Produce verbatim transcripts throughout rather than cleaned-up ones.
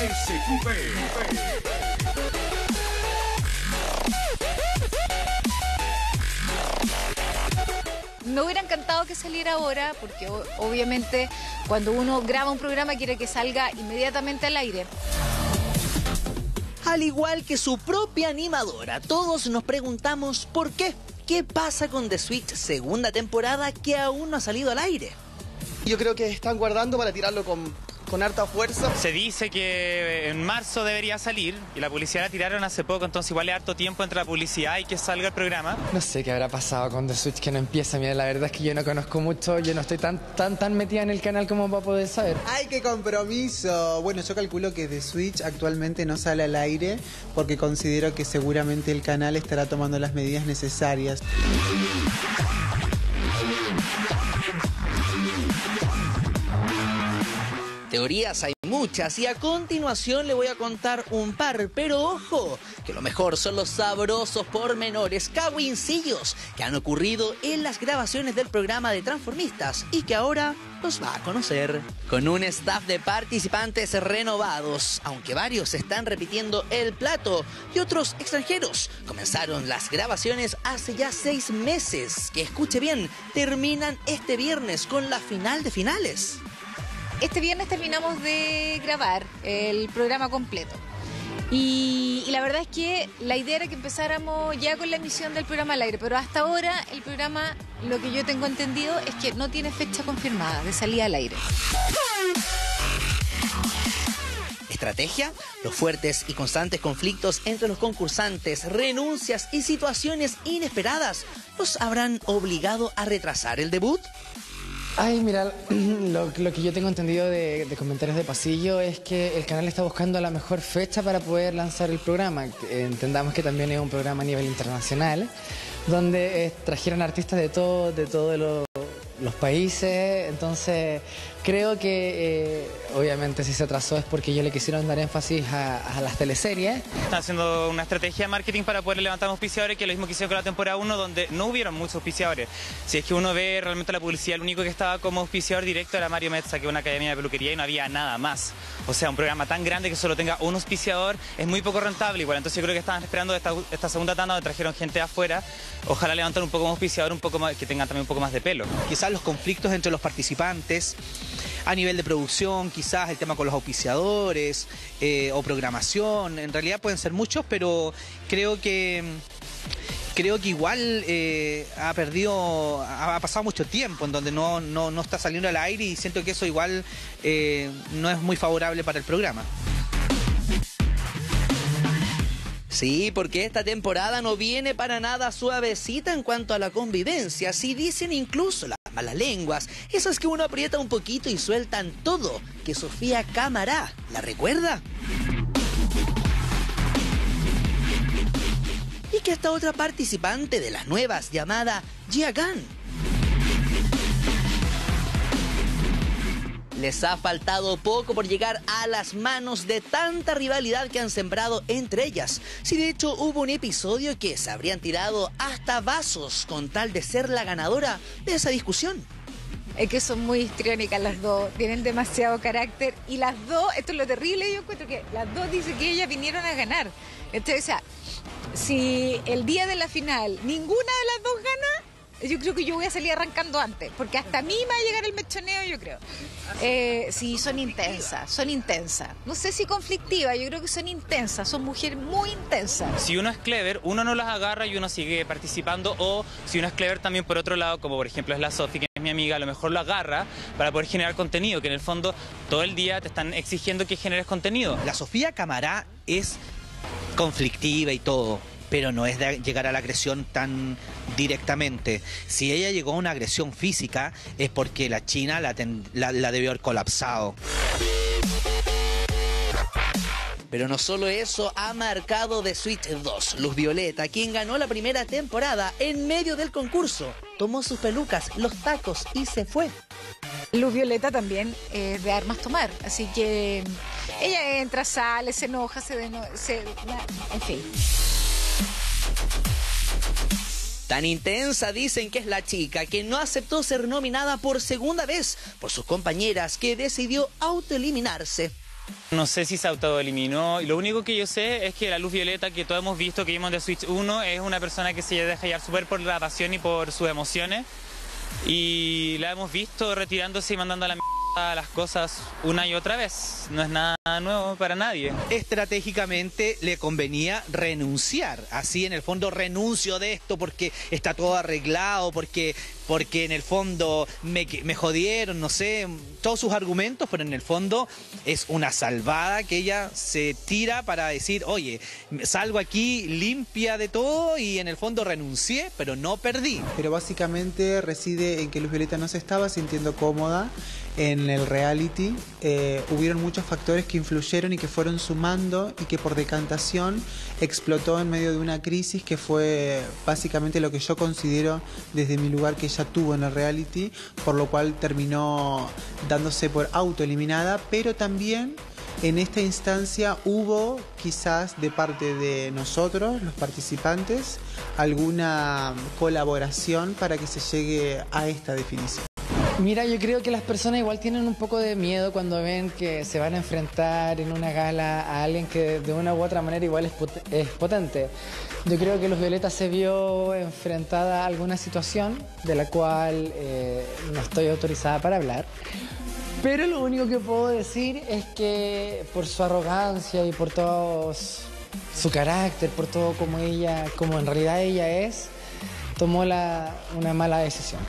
S Q P. Me hubiera encantado que saliera ahora, porque obviamente cuando uno graba un programa quiere que salga inmediatamente al aire. Al igual que su propia animadora, todos nos preguntamos por qué. ¿Qué pasa con The Switch segunda temporada que aún no ha salido al aire? Yo creo que están guardando para tirarlo con, con harta fuerza. Se dice que en marzo debería salir y la publicidad la tiraron hace poco, entonces igual es harto tiempo entre la publicidad y que salga el programa. No sé qué habrá pasado con The Switch que no empieza. Mira, la verdad es que yo no conozco mucho, yo no estoy tan tan tan metida en el canal como para poder saber. ¡Ay, qué compromiso! Bueno, yo calculo que The Switch actualmente no sale al aire porque considero que seguramente el canal estará tomando las medidas necesarias. Teorías hay muchas y a continuación le voy a contar un par, pero ojo, que lo mejor son los sabrosos pormenores, cagüincillos que han ocurrido en las grabaciones del programa de Transformistas y que ahora los va a conocer. Con un staff de participantes renovados, aunque varios están repitiendo el plato y otros extranjeros, comenzaron las grabaciones hace ya seis meses, que escuche bien, terminan este viernes con la final de finales. Este viernes terminamos de grabar el programa completo y, y la verdad es que la idea era que empezáramos ya con la emisión del programa al aire, pero hasta ahora el programa, lo que yo tengo entendido, es que no tiene fecha confirmada de salida al aire. Estrategia, los fuertes y constantes conflictos entre los concursantes, renuncias y situaciones inesperadas, ¿los habrán obligado a retrasar el debut? Ay, mira, lo, lo que yo tengo entendido de, de comentarios de pasillo es que el canal está buscando la mejor fecha para poder lanzar el programa. Entendamos que también es un programa a nivel internacional, donde eh, trajeron artistas de todo, de todos los, los países, entonces creo que eh, obviamente si se atrasó es porque ellos le quisieron dar énfasis a, a las teleseries. Están haciendo una estrategia de marketing para poder levantar auspiciadores, que es lo mismo que hicieron con la temporada uno, donde no hubieron muchos auspiciadores. Si es que uno ve realmente la publicidad, el único que estaba como auspiciador directo era Mario Mezza, que es una academia de peluquería, y no había nada más. O sea, un programa tan grande que solo tenga un auspiciador es muy poco rentable igual. Entonces yo creo que estaban esperando esta, esta segunda tanda donde trajeron gente de afuera. Ojalá levantar un poco más auspiciador, un poco más, que tengan también un poco más de pelo. Quizás los conflictos entre los participantes a nivel de producción, quizás el tema con los auspiciadores eh, o programación, en realidad pueden ser muchos, pero creo que creo que igual eh, ha perdido, ha, ha pasado mucho tiempo en donde no, no, no está saliendo al aire, y siento que eso igual eh, no es muy favorable para el programa. Sí, porque esta temporada no viene para nada suavecita en cuanto a la convivencia. Si dicen incluso las malas lenguas, esas que uno aprieta un poquito y sueltan todo, que Sofía Camará, ¿la recuerda? Y que esta otra participante de las nuevas, llamada Gia Gunn, les ha faltado poco por llegar a las manos de tanta rivalidad que han sembrado entre ellas. Si de hecho hubo un episodio que se habrían tirado hasta vasos con tal de ser la ganadora de esa discusión. Es que son muy histriónicas las dos, tienen demasiado carácter y las dos, esto es lo terrible, yo encuentro que las dos dicen que ellas vinieron a ganar. Entonces, o sea, si el día de la final ninguna de las dos gana, yo creo que yo voy a salir arrancando antes, porque hasta a mí me va a llegar el mechoneo, yo creo. Eh, sí, son intensas, son intensas. No sé si conflictivas, yo creo que son intensas, son mujeres muy intensas. Si uno es clever, uno no las agarra y uno sigue participando, o si uno es clever también por otro lado, como por ejemplo es la Sofi, que es mi amiga, a lo mejor lo agarra para poder generar contenido, que en el fondo todo el día te están exigiendo que generes contenido. La Sofía Camará es conflictiva y todo, pero no es de llegar a la agresión tan directamente. Si ella llegó a una agresión física es porque la China la, ten, la, la debió haber colapsado. Pero no solo eso ha marcado The Switch dos. Luz Violeta, quien ganó la primera temporada, en medio del concurso, tomó sus pelucas, los tacos y se fue. Luz Violeta también es de armas tomar, así que ella entra, sale, se enoja, se... Deno se en fin. Tan intensa dicen que es la chica que no aceptó ser nominada por segunda vez por sus compañeras, que decidió autoeliminarse. No sé si se autoeliminó. Lo único que yo sé es que la Luz Violeta, que todos hemos visto, que vimos de Switch uno, es una persona que se deja llevar súper por la pasión y por sus emociones. Y la hemos visto retirándose y mandando a la mierda las cosas una y otra vez. No es nada nuevo para nadie. Estratégicamente le convenía renunciar. Así, en el fondo, renuncio de esto porque está todo arreglado, porque, porque en el fondo me, me jodieron, no sé, todos sus argumentos, pero en el fondo es una salvada que ella se tira para decir, oye, salgo aquí limpia de todo y en el fondo renuncié, pero no perdí. Pero básicamente reside en que Luz Violeta no se estaba sintiendo cómoda en el reality. Eh, hubieron muchos factores que influyeron y que fueron sumando y que por decantación explotó en medio de una crisis que fue básicamente lo que yo considero desde mi lugar que ella tuvo en el reality, por lo cual terminó dándose por autoeliminada, pero también en esta instancia hubo quizás de parte de nosotros, los participantes, alguna colaboración para que se llegue a esta definición. Mira, yo creo que las personas igual tienen un poco de miedo cuando ven que se van a enfrentar en una gala a alguien que de una u otra manera igual es, pot es potente. Yo creo que Luz Violeta se vio enfrentada a alguna situación de la cual eh, no estoy autorizada para hablar. Pero lo único que puedo decir es que por su arrogancia y por todo su carácter, por todo como ella, como en realidad ella es, tomó la, una mala decisión.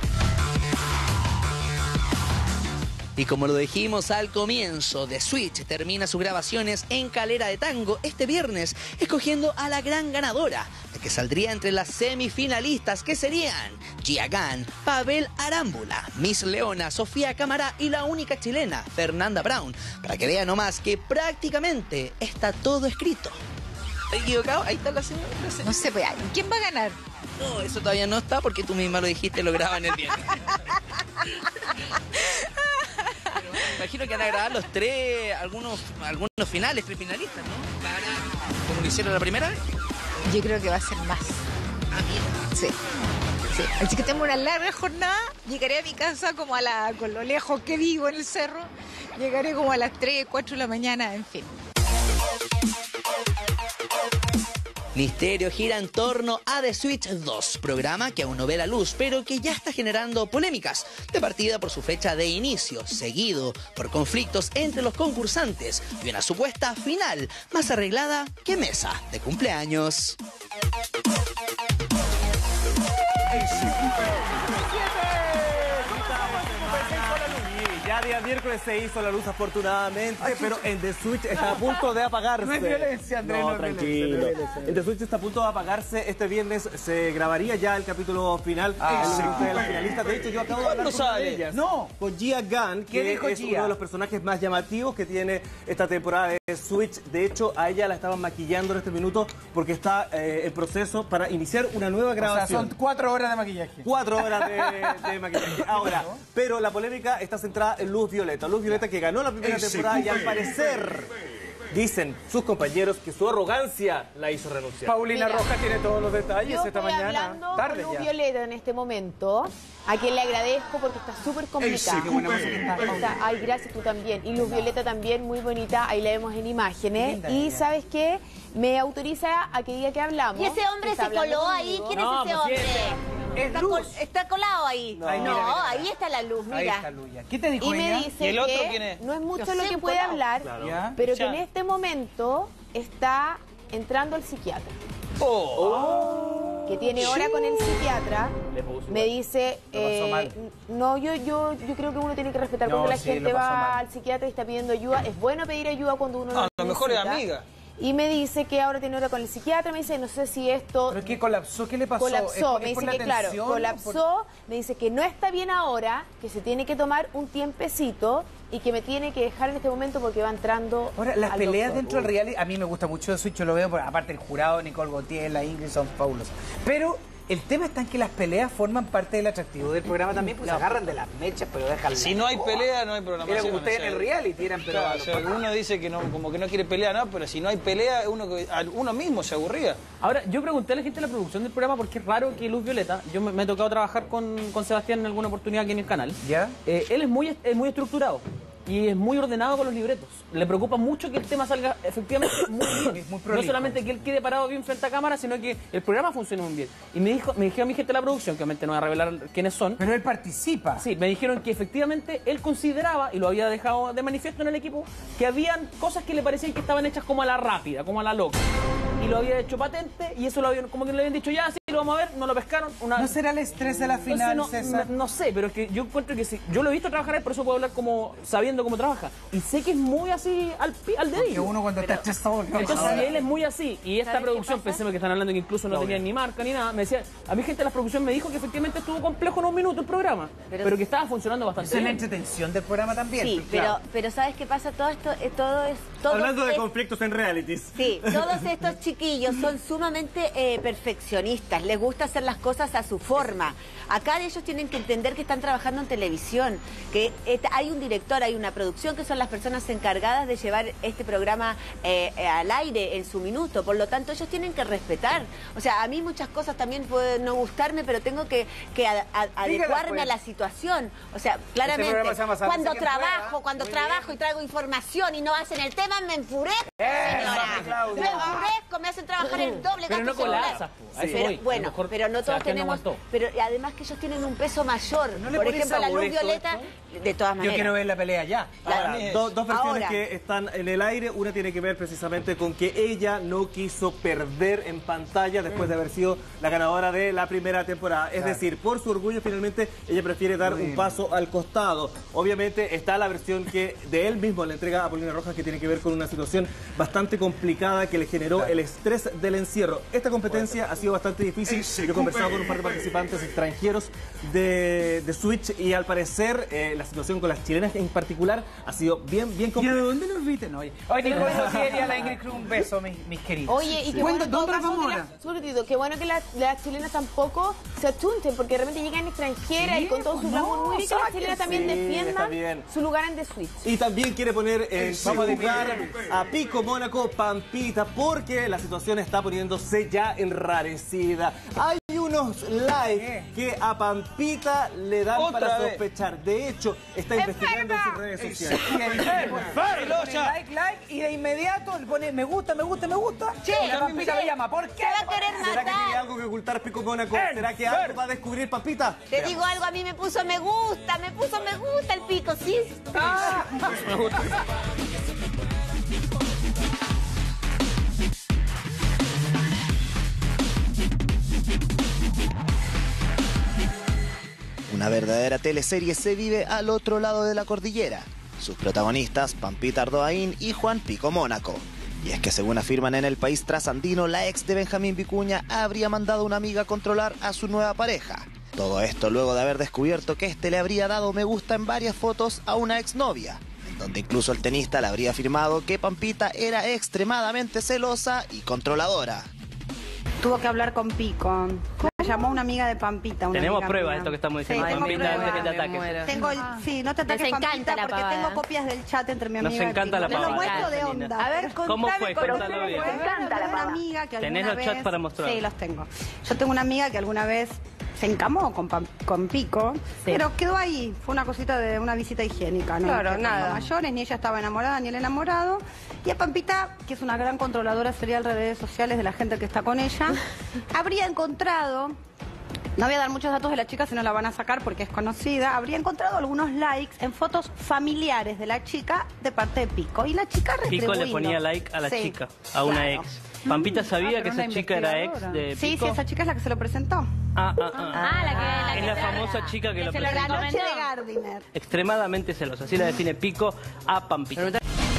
Y como lo dijimos al comienzo, The Switch termina sus grabaciones en Calera de Tango este viernes, escogiendo a la gran ganadora, la que saldría entre las semifinalistas, que serían Gia Gunn, Pavel Arámbula, Miss Leona, Sofía Cámara y la única chilena, Fernanda Brown, para que vean nomás que prácticamente está todo escrito. ¿Estoy equivocado? Ahí está la señora. No sé, pues, ¿quién va a ganar? No, eso todavía no está porque tú misma lo dijiste, lo graban el viernes. Imagino que van a grabar los tres, algunos, algunos finales, tres finalistas, ¿no? Para, como lo hicieron la primera vez. Yo creo que va a ser más. Ah, mira. Sí. Sí. Así que tengo una larga jornada. Llegaré a mi casa como a la, con lo lejos que vivo en el cerro. Llegaré como a las tres, cuatro de la mañana, en fin. Misterio gira en torno a The Switch dos, programa que aún no ve la luz, pero que ya está generando polémicas, de partida por su fecha de inicio, seguido por conflictos entre los concursantes y una supuesta final más arreglada que mesa de cumpleaños. Ya día miércoles se hizo la luz afortunadamente, Ay, pero en The Switch está a punto de apagarse. No es violencia, Andrés, no, no tranquilo. Es violencia. En The Switch está a punto de apagarse. Este viernes se grabaría ya el capítulo final ah, de las finalistas. De hecho, yo acabo de hablar con una de ellas. No. Con Gia Gunn, que es Gia? uno de los personajes más llamativos que tiene esta temporada de Switch. De hecho, a ella la estaban maquillando en este minuto porque está eh, el proceso para iniciar una nueva grabación. O sea, son cuatro horas de maquillaje. Cuatro horas de, de maquillaje. Ahora, pero la polémica está centrada en Luz Violeta. Luz Violeta que ganó la primera temporada y al parecer dicen sus compañeros que su arrogancia la hizo renunciar. Paulina Mira, Rojas tiene todos los detalles yo esta estoy mañana. hablando Tarde con Luz ya. Violeta en este momento, a quien le agradezco porque está súper complicada. Qué buena música está. Está- Ay, gracias, tú también. Y Luz Violeta también, muy bonita, ahí la vemos en imágenes. Linda Y ella. ¿sabes qué? Me autoriza a que diga que hablamos. ¿Y ese hombre que está se hablando coló ahí? conmigo. ¿Quién es No, ese pues, hombre? Es Está, Luz. col- está colado ahí. No, No, Ay, mira, mira. ahí está la luz, Ahí mira. está Luya. ¿Qué te dijo Y me ella? dice ¿Y el otro que quién es? no es mucho Yo lo sé, que puede colado. hablar, Ya. pero que Ya. en este momento está entrando el psiquiatra. Que tiene hora con el psiquiatra. Le puso Me dice, Lo pasó eh, mal. no, yo, yo, yo creo que uno tiene que respetar No, cuando la sí, gente lo pasó va mal. al psiquiatra y está pidiendo ayuda. Es bueno pedir ayuda cuando uno No, a lo lo mejor es necesita. amiga. Y me dice que ahora tiene hora con el psiquiatra. Me dice, no sé si esto ¿Pero qué colapsó? ¿Qué le pasó? ¿Es colapsó. por- Me es por dice la que, claro, tensión? colapsó. Me dice que no está bien ahora, que se tiene que tomar un tiempecito y que me tiene que dejar en este momento porque va entrando. Ahora, las al peleas doctor. dentro del reality, a mí me gusta mucho de Switch, yo lo veo, porque aparte el jurado, Nicole Gautier, la Ingrid son fabulosas. Pero el tema está en que las peleas forman parte del atractivo del programa también, pues se agarran de las mechas, pero dejan. Si no hay pelea, no hay programación. Era como ustedes o en sea, el reality eran, pero... claro, a los o sea, pocos. uno dice que no, como que no quiere pelear, no, pero si no hay pelea, uno, que- a- uno mismo se aburría. Ahora, yo pregunté a la gente de la producción del programa porque es raro que Luz Violeta, yo me, me he tocado trabajar con, con Sebastián en alguna oportunidad aquí en el canal. ¿Ya? Eh, él es muy, es muy estructurado. y es muy ordenado con los libretos. Le preocupa mucho que el tema salga efectivamente muy bien. Muy No solamente que él quede parado bien frente a cámara, sino que el programa funcione muy bien. Y me dijo, me dijeron mi gente de la producción, que obviamente no voy a revelar quiénes son. Pero él participa. Sí, me dijeron que efectivamente él consideraba, y lo había dejado de manifiesto en el equipo, que habían cosas que le parecían que estaban hechas como a la rápida, como a la loca. Y lo había hecho patente, y eso lo habían, como que le habían dicho, ya, sí, lo vamos a ver, no lo pescaron. Una... ¿No será el estrés de la final, no, César? No, no sé, pero es que yo encuentro que sí. Yo lo he visto trabajar a él, por eso puedo hablar como sabiendo cómo trabaja. Y sé que es muy así al, al dedillo. Que uno cuando pero, está estresado... Entonces, si él es muy así, y esta producción, pensemos que están hablando que incluso no, no tenían ni marca ni nada, me decía, a mi gente de la producción me dijo que efectivamente estuvo complejo en un minuto el programa, pero, pero que estaba funcionando bastante bien. Es la entretención del programa también. Sí, pero, claro. pero, pero ¿sabes qué pasa? Todo esto, eh, todo es... Todo Hablando de es, conflictos en realities. Sí, todos estos chiquillos son sumamente eh, perfeccionistas, les gusta hacer las cosas a su forma. Acá ellos tienen que entender que están trabajando en televisión, que hay un director, hay una producción que son las personas encargadas de llevar este programa eh, al aire en su minuto. Por lo tanto, ellos tienen que respetar. O sea, a mí muchas cosas también pueden no gustarme, pero tengo que, que a, a, adecuarme pues. a la situación. O sea, claramente, este cuando trabajo, pueda. cuando Muy trabajo bien. y traigo información y no hacen el tema, me enfurezco, eh, señora. Me enfurezco, me hacen trabajar el doble. Pero no colapsa. Sí. Pero, bueno, mejor, pero no todos tenemos... No pero además que ellos tienen un peso mayor. ¿No Por ejemplo, la luz violeta, esto? de todas maneras. Yo quiero ver la pelea ya. Ahora, do, dos versiones Ahora. que están en el aire. Una tiene que ver precisamente con que ella no quiso perder en pantalla después mm. de haber sido la ganadora de la primera temporada. Es claro. decir, por su orgullo, finalmente, ella prefiere dar Muy un bien. paso al costado. Obviamente, está la versión que de él mismo le entrega a Paulina Rojas, que tiene que ver con una situación bastante complicada que le generó claro. el estrés del encierro. Esta competencia bueno. ha sido bastante difícil. Yo he conversado con un par de participantes extranjeros de, de Switch y al parecer eh, la situación con las chilenas en particular ha sido bien, bien complicada. ¿Y de dónde nos viste? No, oye, oye, Nico, yo quería la Ingrid Cruz, un beso, mis, mis queridos. Oye, y qué bueno, ¿dónde vamos ahora? La, qué bueno que las, las chilenas tampoco se achunten, porque de repente llegan extranjeras sí, y con todo su glamour, no, muy bien que las chilenas también sí, defiendan su lugar en The Switch. Y también quiere poner en su lugar a Pico Mónaco Pampita, porque la situación está poniéndose ya enrarecida. Hay unos likes que a Pampita le dan Otra para vez. sospechar. De hecho, está investigando en sus redes sociales. Like, like, y de inmediato le pone me gusta, me gusta, me gusta. Sí, y la Pampita me llama. ¿Por qué? Va a querer ¿Será matar? que tiene algo que ocultar Pico Mónaco? ¿Será que algo va a descubrir Pampita? Te Veamos. digo algo, a mí me puso me gusta, me puso me gusta el Pico, ¿sí? Ah. Una verdadera teleserie se vive al otro lado de la cordillera. Sus protagonistas, Pampita Ardoaín y Juan Pico Mónaco. Y es que según afirman en el país trasandino, la ex de Benjamín Vicuña habría mandado a una amiga a controlar a su nueva pareja. Todo esto luego de haber descubierto que este le habría dado me gusta en varias fotos a una exnovia, en donde incluso el tenista le habría afirmado que Pampita era extremadamente celosa y controladora. Tuvo que hablar con Pico. Me llamó una amiga de Pampita. Una Tenemos amiga pruebas mía. de esto que estamos diciendo. Sí, Pampita antes que te ataque. Tengo el, sí, no te ataques, Les Pampita, encanta la porque pavada. tengo copias del chat entre mi amiga Nos encanta y la Pico. pavada. Te lo muestro de onda. A ver, ¿Cómo fue? Cuéntalo bien. Me encanta la pavada. Amiga que ¿Tenés los vez, chats para mostrar? Sí, los tengo. Yo tengo una amiga que alguna vez se encamó con, con Pico, sí. pero quedó ahí. Fue una cosita de una visita higiénica, ¿no? Claro, que nada. mayores, ni ella estaba enamorada, ni el enamorado. Y a Pampita, que es una gran controladora serial de redes sociales de la gente que está con ella, habría encontrado... No voy a dar muchos datos de la chica, si no la van a sacar porque es conocida. Habría encontrado algunos likes en fotos familiares de la chica de parte de Pico. Y la chica retribuyendo. Pico le ponía like a la sí, chica, a una claro. ex. ¿Pampita sabía ah, que esa chica era ex de Pico? Sí, sí, esa chica es la que se lo presentó. Ah, ah, ah. Ah, la que, la que es la se famosa la, chica que, que lo se presentó. La noche de Gardiner. Extremadamente celosa, así la define Pico a Pampita.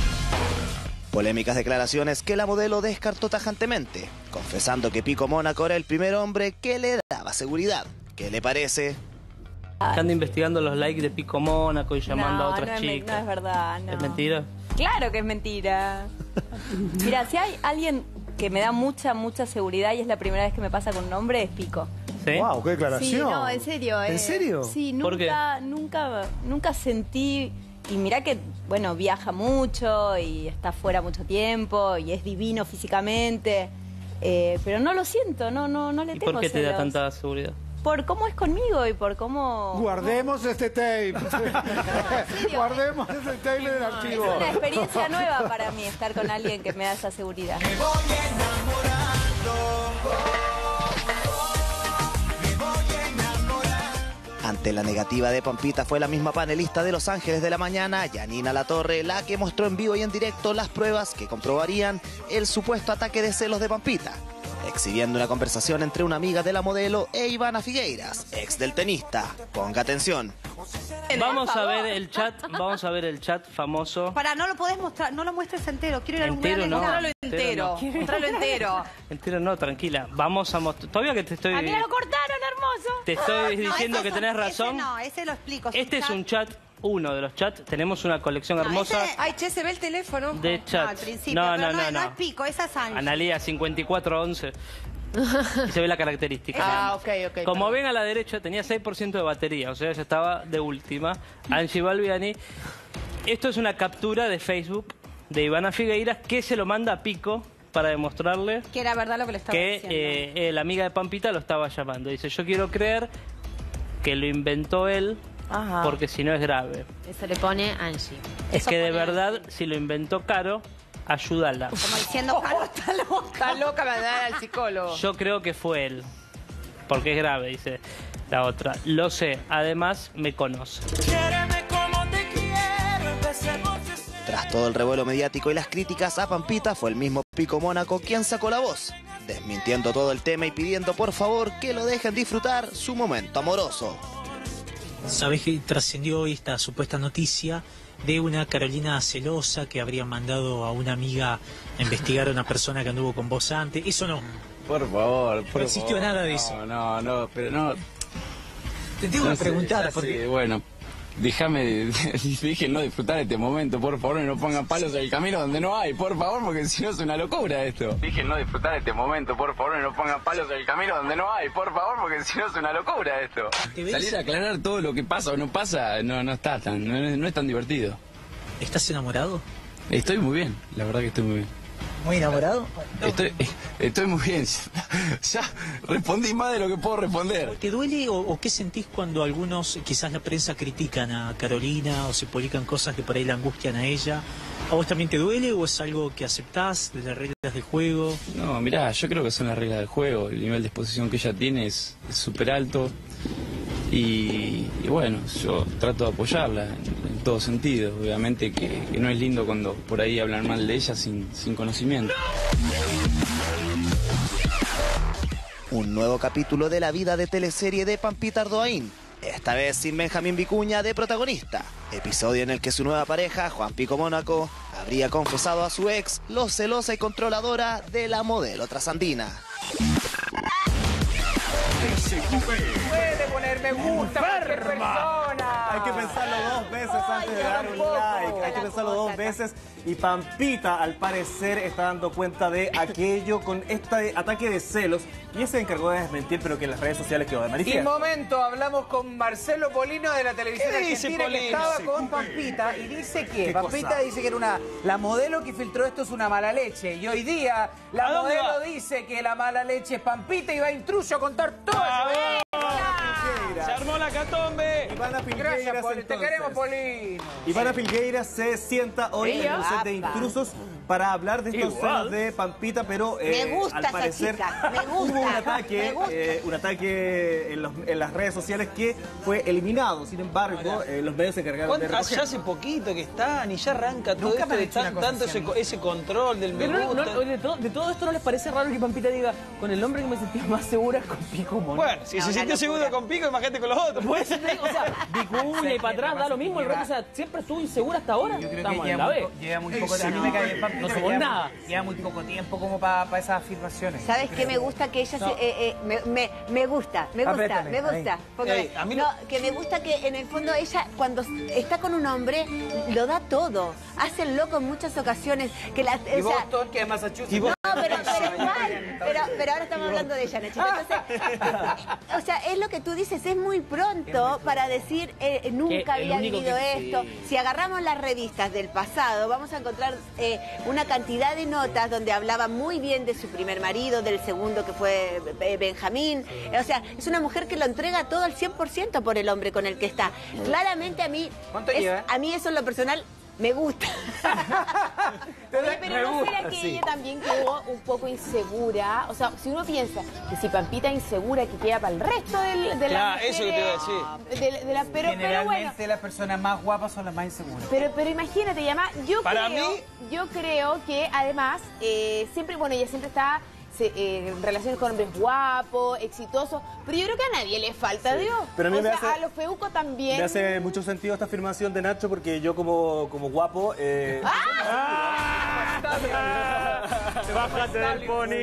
Polémicas declaraciones que la modelo descartó tajantemente, confesando que Pico Mónaco era el primer hombre que le daba seguridad. ¿Qué le parece? Anda investigando los likes de Pico Mónaco y llamando no, a otras no es, chicas. No es verdad, no. ¿Es mentira? Claro que es mentira. Mira, si hay alguien que me da mucha, mucha seguridad y es la primera vez que me pasa con un hombre, es Pico. ¿Sí? Wow, qué declaración. Sí, no, en serio. ¿En eh, serio? Sí, ¿Por nunca, qué? nunca, nunca sentí... Y mirá que, bueno, viaja mucho y está fuera mucho tiempo y es divino físicamente, eh, pero no lo siento, no, no, no le ¿Y tengo por qué te da celos. tanta seguridad? por cómo es conmigo y por cómo... Guardemos cómo... este tape. Guardemos este tape en el archivo. Es una experiencia nueva para mí estar con alguien que me da esa seguridad. Me voy enamorando. Ante la negativa de Pampita fue la misma panelista de Los Ángeles de la Mañana, Yanina Latorre, la que mostró en vivo y en directo las pruebas que comprobarían el supuesto ataque de celos de Pampita, exhibiendo una conversación entre una amiga de la modelo e Ivana Figueiras, ex del tenista. Ponga atención. Vamos a ver el chat, vamos a ver el chat famoso. Para, no lo podés mostrar, no lo muestres entero. Quiero ir a un Entero gran no, entralo entero no. Mostralo entero. Entero no, tranquila. Vamos a mostrar. Todavía que te estoy... A mí lo cortaron, hermoso. Te estoy No, diciendo ese que es tenés un- razón. Ese no, ese lo explico. Este es un chat, uno de los chats. Tenemos una colección hermosa Ay, che, se ve el teléfono. de chats. al principio, No, pero no, no, no no. es pico, esa es Angie. Analía cincuenta y cuatro once. Y se ve la característica. Ah, ok, ok. Como perdón. ven a la derecha tenía seis por ciento de batería, o sea, ya estaba de última. Angie Balbiani. Esto es una captura de Facebook de Ivana Figueiras que se lo manda a Pico para demostrarle Que era verdad lo que le estaba que diciendo. eh, eh, la amiga de Pampita lo estaba llamando. Dice, yo quiero creer que lo inventó él Ajá. porque si no es grave. Eso le pone Angie. Es Eso que de pone verdad, si lo inventó Caro, ayúdala. Como diciendo, Caro está loca. Está loca, me da al psicólogo. Yo creo que fue él, porque es grave, dice la otra. Lo sé, además me conoce. Tras todo el revuelo mediático y las críticas a Pampita, fue el mismo Pico Mónaco quien sacó la voz, desmintiendo todo el tema y pidiendo por favor que lo dejen disfrutar su momento amoroso. Sabés que trascendió hoy esta supuesta noticia de una Carolina celosa que habría mandado a una amiga a investigar a una persona que anduvo con vos antes. Eso no. Por favor, por No existió favor. nada de No, eso. No, no, pero no. Te tengo no que sé, preguntar, ya porque... sé, bueno, déjame, dije no disfrutar este momento, por favor, y no pongan palos en el camino donde no hay, por favor, porque si no es una locura esto. Dije no disfrutar este momento, por favor, y no pongan palos en el camino donde no hay, por favor, porque si no es una locura esto. Salir a aclarar todo lo que pasa o no pasa, no, no está tan, no, es- no es tan divertido. ¿Estás enamorado? Estoy muy bien, la verdad que estoy muy bien. ¿Muy enamorado? Estoy, estoy muy bien. Ya respondí más de lo que puedo responder. ¿Te duele o, o qué sentís cuando algunos, quizás la prensa, critican a Carolina o se publican cosas que por ahí la angustian a ella? ¿A vos también te duele o es algo que aceptás de las reglas del juego? No, mirá, yo creo que son las reglas del juego. El nivel de exposición que ella tiene es súper alto. Y, y bueno, yo trato de apoyarla en, en todo sentido. Obviamente que, que no es lindo cuando por ahí hablan mal de ella sin, sin conocimiento. Un nuevo capítulo de la vida de teleserie de Pampita Ardoaín, esta vez sin Benjamín Vicuña de protagonista. Episodio en el que su nueva pareja, Juan Pico Mónaco, habría confesado a su ex lo celosa y controladora de la modelo trasandina. Puede poner me gusta a cualquier persona. Hay que pensarlo dos veces antes de dar un like. Hay que pensarlo dos veces. Y Pampita, al parecer, está dando cuenta de aquello con este ataque de celos. Y ese se encargó de desmentir, pero que en las redes sociales quedó de Y manifiesto. momento, hablamos con Marcelo Polino de la televisión ¿Qué dice argentina que Polino? estaba Se con cumple. Pampita y dice que ¿Qué Pampita cosa? dice que era una la modelo que filtró esto es una mala leche y hoy día ¿A la dónde modelo va? dice que la mala leche es Pampita y va intruso a contar todo ¡Ah, eso. ¡Se armó la catombe! Ivana Gracias, Filgueiras, Poli, te entonces. queremos, Polino. Ivana Filgueiras se sienta hoy en el set de Intrusos para hablar de estos Igual. celos de Pampita, pero Me eh, gusta al esa parecer chica, me gusta, hubo un ataque, me gusta. eh, un ataque en, los- en las redes sociales que fue eliminado. Sin embargo, eh, los medios se encargaron de ¿Cuánto- recoger. Ya hace poquito que están y ya arranca todo Nunca esto me han de hecho una tan- cosa tanto así a ese, mí. co- ese control del me Pero no- no- gusta. de, todo, de todo esto no les parece raro que Pampita diga, con el hombre que me sentía más segura es con Pico Mónaco. Bueno, si se sintió seguro con Pico, imagínate con los otros. Puede ser, o sea, Vicuña y para atrás da lo mismo, el resto, o sea, siempre estuvo insegura hasta ahora. Yo creo Estamos que en lleva la muy, B. po- lleva muy poco tiempo. A mí me cae bien Pampita, No pero somos lleva- nada. Lleva muy poco tiempo como para esas afirmaciones. ¿Sabes qué me gusta? Que ella No. se, eh, eh, me, me, me gusta, me gusta, Apriétame, me gusta. ahí. Póngame. Ey, a mí no, no- que me gusta que en el fondo ella cuando está con un hombre lo da todo. Hace el loco en muchas ocasiones. Que la, Y o sea, Boston, que es Massachusetts. Y vos- pero, pero igual, pero, pero ahora estamos hablando de ella, Nachito. Entonces, o sea, es lo que tú dices, es muy pronto para decir, eh, nunca había vivido esto. Sí. Si agarramos las revistas del pasado, vamos a encontrar eh, una cantidad de notas donde hablaba muy bien de su primer marido, del segundo que fue eh, Benjamín. Sí. O sea, es una mujer que lo entrega todo al cien por ciento por el hombre con el que está. Claramente a mí, ¿cuánto es, lleva? A mí eso en lo personal me gusta. Oye, pero ¿no será que sí. ella también quedó un poco insegura? O sea, si uno piensa que si Pampita es insegura, que queda para el resto del, de la Claro, eso que te iba a decir. De, de la, pero, Generalmente pero bueno, las personas más guapas son las más inseguras. Pero, pero imagínate, llama, yo para creo, mí, yo creo que además, eh, siempre, bueno, ella siempre está eh, en relaciones con hombres guapos, exitosos, pero yo creo que a nadie le falta, sí. Dios. Pero a mí o me sea, hace, a los feucos también. Me hace mucho sentido esta afirmación de Nacho porque yo como, como guapo... Eh, ¡Ah! ¡Bájate del pony!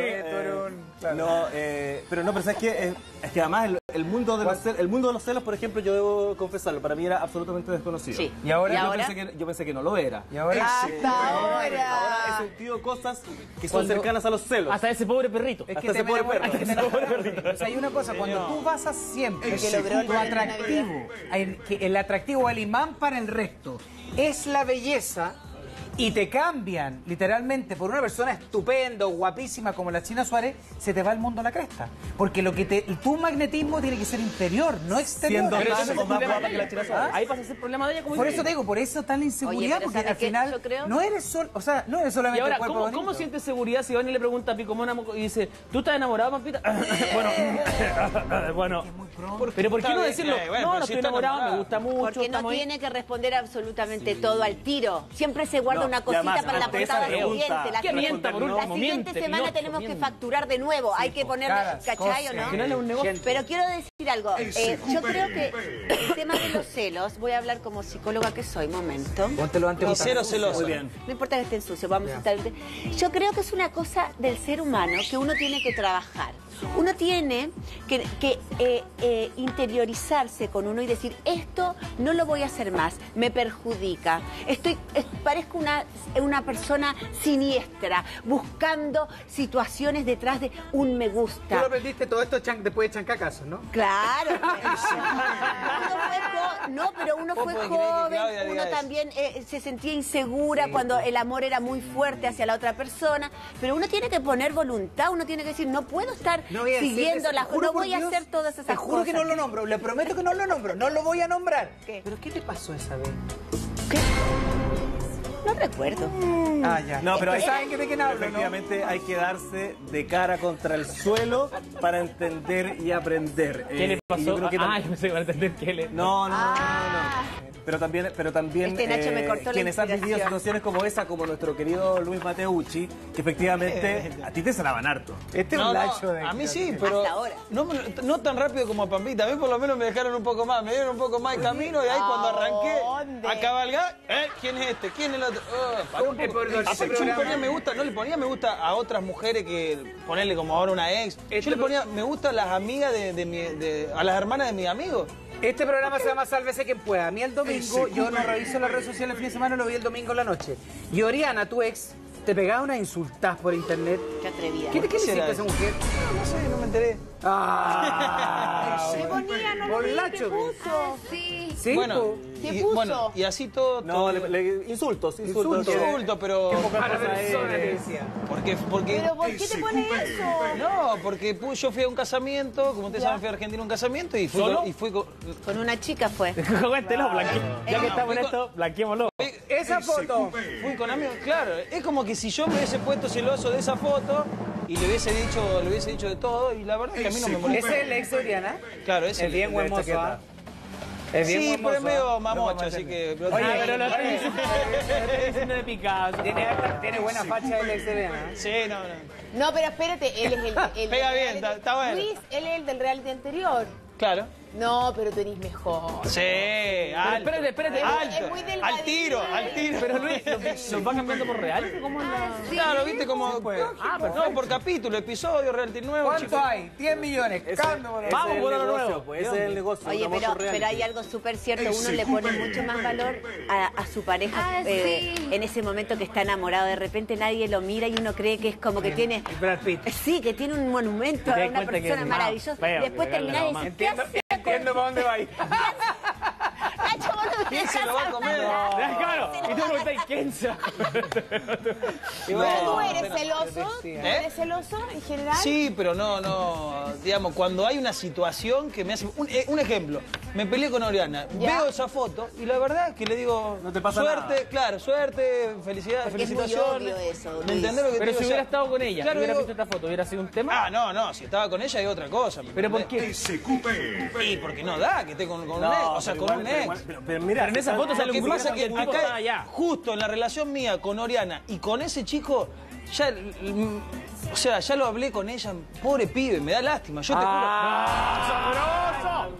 No, eh, pero no, pero ¿sabes qué? Es, es que además el, el, mundo de los celos, el mundo de los celos, por ejemplo, yo debo confesarlo, para mí era absolutamente desconocido. Sí. ¿Y ahora? ¿Y yo, ahora? Pensé que, yo pensé que no lo era. ¿Y ahora? Hasta ahora. Ahora he sentido cosas que son Cuando, cercanas a los celos. Hasta ese pobre perrito. Es hasta que ese pobre perro. Hasta ese pobre perrito. O sea, hay una cosa, cuando tú vas a siempre, que logró el tu atractivo, el, que el atractivo, el imán para el resto, es la belleza, y te cambian literalmente por una persona estupenda, guapísima como la China Suárez, se te va el mundo a la cresta. Porque lo que te, tu magnetismo tiene que ser interior, no exterior. Siendo Pero más, eso o más guapa que la China Suárez. Ahí pasa a ser problema de ella. Como por dice. eso te digo, por eso está la inseguridad, Oye, porque al qué? final Yo creo... no eres sol, o sea, no eres solamente y ahora, el cuerpo ¿cómo, bonito. ¿cómo sientes seguridad si Vani le pregunta a Pico Mona y dice, ¿tú estás enamorado, Pampita? bueno, bueno. Pero ¿por qué no decirlo? Eh, bueno, no, pero no si estoy está enamorado, enamorada. me gusta mucho. Porque no estamos ahí. tiene que responder absolutamente sí. todo al tiro. Siempre se guarda No, una y cosita además, para la ante esa portada pregunta, siguiente. La, que mienta, por la último, siguiente miente, semana Pinocho, tenemos miente. que facturar de nuevo. Sí, hay que ponerle, caras, ¿cachai o cosas. no? Al final es un negocio. Pero quiero decir algo. Eh, yo creo que el tema de los celos, voy a hablar como psicóloga que soy, momento. Póntelo antes. y cero celoso. Muy bien. No importa que esté sucio, vamos a estar... Yo creo que es una cosa del ser humano que uno tiene que trabajar. Uno tiene que, que eh, eh, interiorizarse con uno y decir, esto no lo voy a hacer más, me perjudica. Estoy, es, parezco una, una persona siniestra, buscando situaciones detrás de un me Tú gusta. lo aprendiste todo esto chan, después de chancacazos, ¿no? Claro. Uno fue jo- no, pero uno fue puede creer que joven, Claudia diga uno eso? también eh, se sentía insegura cuando el amor era muy fuerte hacia la otra persona, pero uno tiene que poner voluntad, uno tiene que decir, no puedo estar No voy a siguiendo hacer, la te juro no por voy a Dios, hacer todas esas te cosas. juro que no lo nombro, le prometo que no lo nombro, no lo voy a nombrar. ¿Qué? ¿Pero qué te pasó esa vez? ¿Qué? No recuerdo. Ah, ya. No, pero hay, ¿saben que de quién hablo, no? efectivamente hay que darse de cara contra el suelo para entender y aprender. ¿Qué Eh, le y pasó? yo creo que ah, tam- yo pensé que iba a entender qué le... No, no, no, Ah. no, no. Pero también, pero también Este Nacho me eh, cortó la quienes han vivido inspiración. situaciones como esa, como nuestro querido Luis Mateucci, que efectivamente a ti te salaban harto. Este es No, un no, lacho de... a mí sí, pero Hasta ahora. no, no tan rápido como a Pampita. A mí por lo menos me dejaron un poco más, me dieron un poco más de camino y ahí cuando arranqué dónde? a cabalgar, ¿eh? ¿Quién es este? ¿Quién es el otro? Oh, pará un Eh, poco. por los- Aparte, ese yo le programa- ponía me gusta, no le ponía me gusta a otras mujeres que ponerle como ahora una ex. Yo le ponía me gusta a las amigas de, de mi, de, a las hermanas de mis amigos. Este programa se llama Sálvese quien pueda. A mí el domingo, yo no reviso las redes sociales el fin de semana, lo vi el domingo en la noche. Y Oriana, tu ex, te pegaba unas insultas por internet. Qué atrevida. ¿Qué te qué le hiciste a esa mujer? No, no sé, no me enteré. Ah, ¿Qué ponía? No lo vi, Bolacho, ¿qué puso? Sí. ¿Sí? Bueno, po. ¿Qué y, puso? bueno, y así todo. No, todo- le, le- insultos, insultos. Insulto, que- insulto, pero. que poca Mala cosa persona, es. te decía. Porque, porque ¿Pero por qué te pone eso? No, porque pu- yo fui a un casamiento, como ustedes Ya. saben, fui a Argentina a un casamiento y fui, ¿Solo? con, y fui con... Con una chica fue. Cuéntelo, blanque- Ya que Eh, estamos en fui esto, blanqueémoslo. Esa foto. Fui con amigos, claro. Es como que si yo me hubiese puesto celoso de esa foto y le hubiese dicho, le hubiese dicho de todo, y la verdad es que a mí no me molesta. ¿Ese es el ex de Oriana? Claro, ese Es bien buen mozo, ¿ah? Es bien Sí, buen pero es mozo, medio ¿ah? mamocho, No, así que... Oye, Ah, pero lo oye, estoy diciendo- lo estoy diciendo de picado. tiene, tiene buena facha el ex de Oriana. ¿eh? Sí, no, no. No, pero espérate, él es el... el Pega del bien, reality- está- está bueno. Luis, él es el del reality anterior. Claro. No, pero tú eres mejor. Sí, Pero alto. espérate, espérate. Es Alto. muy Al delgadito. tiro, al tiro. Pero Luis, ¿los los va cambiando por real? ¿Cómo es la...? Claro, viste como... Ah, no, perfecto. por capítulo, episodio, reality nuevo. ¿Cuánto chicos. hay? diez millones. Cámbiamelo. Ese Vamos es el por lo negocio, nuevo. pues, ese es el negocio. Oye, un pero, famoso reality. pero hay algo súper cierto, uno le pone mucho más valor a, a su pareja Ah, eh, sí. en ese momento que está enamorado. De repente nadie lo mira y uno cree que es como que tiene... Brad Pitt. Sí, que tiene un monumento a das una cuenta que persona es maravillosa. feo, Y después que pegarle terminás a y la dices, ¿qué Entiendo, haces? entiendo para dónde va a ir. Nacho, vos no me ¿Quién se dejas lo va a comer? hablar. Claro, y tú preguntas, ¿quién se va a Pero tú eres pero- celoso. ¿Tú ¿Eh? eres celoso en general? Sí, pero no, no. Digamos, cuando hay una situación que me hace. Un, eh, un ejemplo, me peleé con Oriana, Ya. veo esa foto y la verdad es que le digo. No te pasa suerte, nada. claro, suerte, felicidades, Porque es muy felicitaciones. obvio eso, ¿Me Luis. entendés lo que te Pero digo? si O hubiera sea, estado con ella, claro, hubiera digo- visto esta foto, hubiera sido un tema. Ah, no, no, si estaba con ella hay otra cosa. ¿me ¿Pero por entendés? qué? Y porque no da que esté con, con un No, ex, o sea, pero con igual- un pero ex. igual- pero- pero mira, Pero en esa está- foto sale Lo un que pasa es y que el tipo acá, está allá. justo en la relación mía con Oriana y con ese chico, ya, mm, o sea, ya lo hablé con ella, pobre pibe, me da lástima, yo te Ah, juro.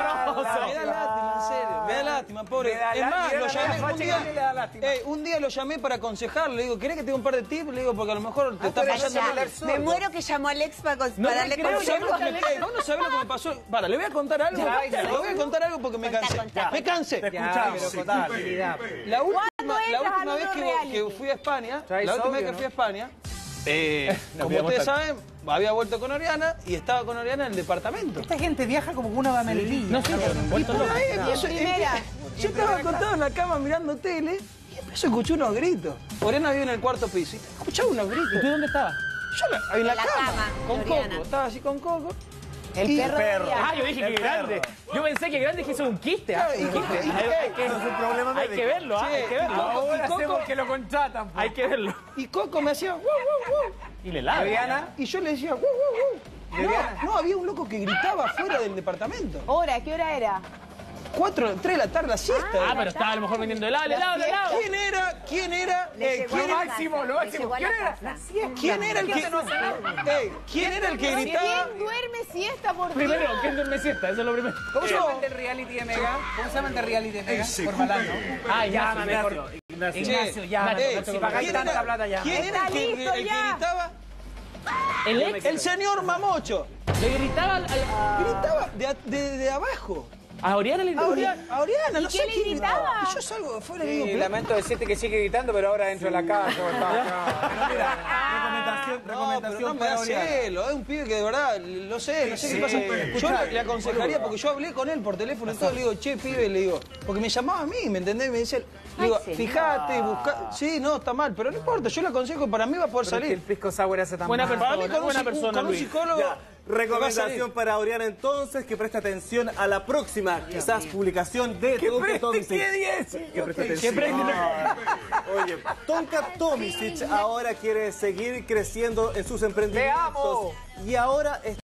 Me da lástima, en serio, me da lástima, pobre. Me da Es lá- más, mira lo la llamé facha un que día, tiene, le da lástima. eh, un día lo llamé para aconsejarle, le digo, ¿querés que te dé un par de tips? Le digo, porque a lo mejor te está Pero fallando. ya, hablar me sordo. muero que llamó a Alex para, con- No, para darle creo, ¿sabés consejos. lo que me, eh, no, no sabés lo que me pasó. Para, le voy a contar algo. Ya, ya, le voy a contar algo porque me Contá, cansé. contá, Me cansé. Te escuchamos. pero Contá, tranquilidad. La última, ¿Cuándo la entras última al vez otro que, reality? que fui a España, Traes la última audio, vez que ¿no? fui a España, eh, Nos como olvidamos ustedes tanto. saben, había vuelto con Oriana y estaba con Oriana en el departamento. Esta gente viaja como una bamelilla. No, sí, pero Y por ahí empiezo- primera. empie- yo estaba acostado en la cama mirando tele y empiezo a escuchar unos gritos. Oriana vive en el cuarto piso y escuchaba unos gritos. ¿Y tú dónde estabas? Yo la- en la, En la cama, cama, con Oriana. Coco, estaba así con Coco. El Y- perro. de Oriana. Ah, yo dije que grande. Yo pensé que grande es que eso es un quiste. ¿ah? Claro, y- Un quiste. y- Hay- hay que- Eso es un problema Hay médico. que verlo, ¿ah? Sí, Hay que verlo. Ahora Y Coco- hacemos que lo contratan. po. Hay que verlo. Y Coco me hacía, "Wow, wow, wow". Y le ladra. Oriana. Y yo le decía, "Wow, wow, wow". No, no, había un loco que gritaba fuera del departamento. Hora, ¿qué hora era? Cuatro, tres de la tarde, la siesta. Ah, pero estaba a lo mejor vendiendo helado, helado, helado. ¿Quién era? ¿Quién era? Le eh, llegó ¿quién, a Lo la era máximo, casa, lo le máximo. llegó a la ¿Quién era? casa. ¿quién era el que, eh, ¿quién era el que gritaba? ¿Quién duerme siesta por Primero, día? ¿quién duerme siesta? Eso es lo primero. ¿Cómo se Yo- llama el del reality de Mega? ¿Cómo se llama el del reality de Mega? Por Balán, ¿no? Ah, Llama, Ignacio, mejor. Ignacio. Ignacio, llama. Eh, Si pagáis ¿quién tanta era- plata, llama. ¿Quién era el que, Está listo el que ya. gritaba? El ex El señor Mamocho. le gritaba al- al- Gritaba de, a- de, de abajo. a Oriana le A gritaba. Oriana, a Oriana, no qué sé le quién gritaba? Y yo salgo de afuera y digo, Sí, "Pero- lamento decirte que sigue gritando, pero ahora dentro de la casa. Pero mira, recomendación, No, pero recomendación no me para da Oriana. celo, es un pibe que de verdad, lo sé, no sé Sí, qué pasa. sí. Yo Escuchá, le, le aconsejaría, porque yo hablé con él por teléfono y todo, le digo, che, pibe, le digo, porque me llamaba a mí, ¿me entendés? Me decía, le digo, Ay, fíjate, busca. Sí, no, está mal, pero no importa, yo le aconsejo, para mí va a poder Pero es que el salir. pisco sour hace tan Buena mal. Para mí persona, con un, buena psi- persona, con un Luis. psicólogo. Ya, te va a recomendación salir. para Oriana entonces, que preste atención a la próxima, quizás, publicación de Tonka preste Tomisic. qué diez? Que preste atención. Oye, Tonka Tomisic ahora quiere seguir creciendo en sus emprendimientos. amo! Y ahora